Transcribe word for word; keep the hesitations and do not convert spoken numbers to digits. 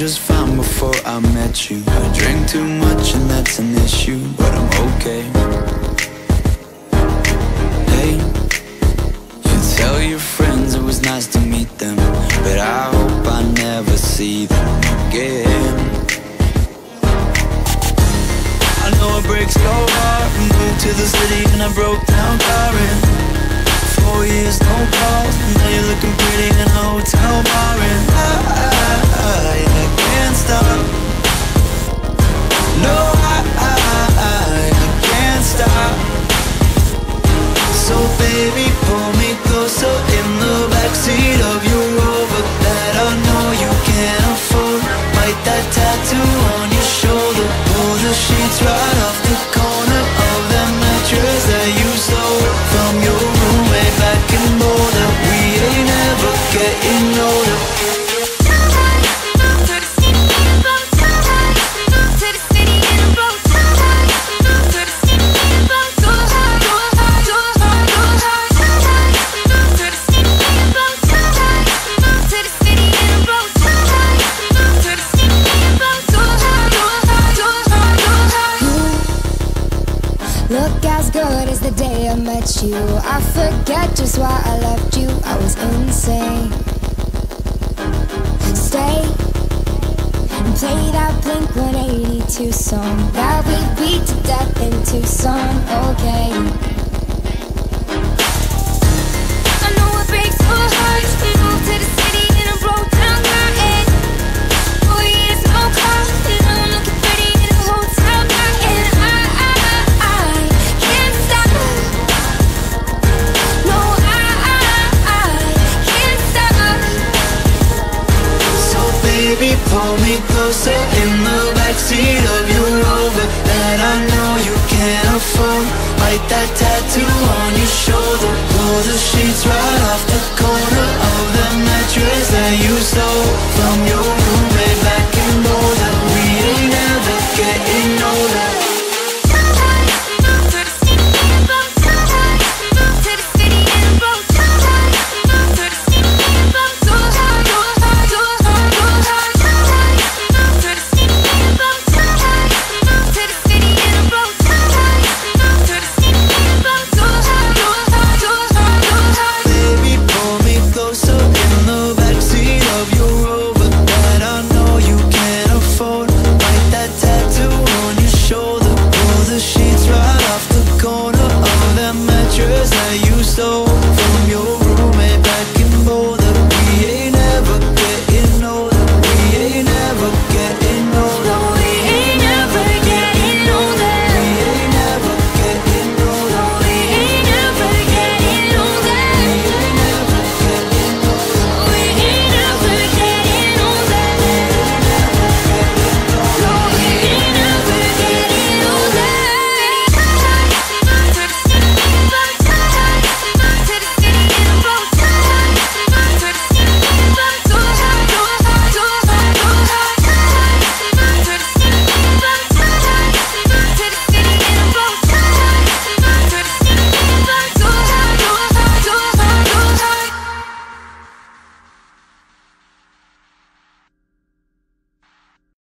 just fine before I met you. I drink too much and that's an issue, but I'm okay. Hey, you tell your friends it was nice to meet them, but I hope I never see them again. I know it breaks your heart. We moved to the city and I broke down crying. Four years, no calls, now you're looking pretty in a hotel bar. And I, I, I can't stop. No, I, I, I can't stop. So baby, pull me closer in the backseat of your Rover that I know you can't afford. Bite that tattoo on your shoulder. Pull the sheets right off the corner of that mattress that you stole from your roommate back in Boulder. We ain't ever getting older. Look as good as the day I met you. I forget just why I left you. I was insane. Stay and play that Blink one eighty-two song that we beat to death in Tucson. Okay, I know it breaks your heart. We moved to the city and I broke down crying. Four years, no call, and I'm looking pretty in a hotel bar. And I, I, I can't stop. No, I, I, I can't stop. So baby, pull me closer in the backseat of your Rover that I know you can't afford. Bite that tattoo on your shoulder. Pull the sheets right off the corner of that mattress that you stole from your